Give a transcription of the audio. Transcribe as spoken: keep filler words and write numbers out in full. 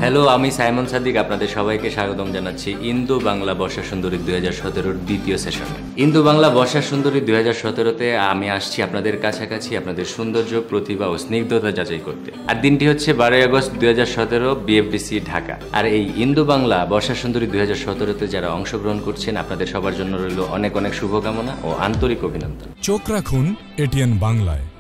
Hello, আমি Simon Sadiq আপনাদের সবাইকে স্বাগতম জানাচ্ছি ইন্দো বাংলা বর্ষা সুন্দরী দুই হাজার সতেরোর দ্বিতীয় সেশনে। ইন্দো বাংলা বর্ষা সুন্দরী দুই হাজার সতেরোতে আমি আসছি আপনাদের কাছাকাছি আপনাদের সৌন্দর্য, প্রতিভা ও স্নিগ্ধতা যাচাই করতে। আর দিনটি হচ্ছে বারোই আগস্ট দুই হাজার সতেরো, বিএফডিসি ঢাকা। আর এই ইন্দো বাংলা বর্ষা সুন্দরী দুই হাজার সতেরোতে যারা অংশগ্রহণ করছেন আপনাদের সবার জন্য রইল অনেক অনেক শুভকামনা ও আন্তরিক অভিনন্দন। চোখ রাখুন এটিএন বাংলায়।